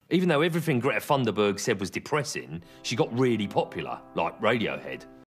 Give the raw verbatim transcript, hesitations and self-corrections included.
Even though everything Greta Thunberg said was depressing, she got really popular, like Radiohead.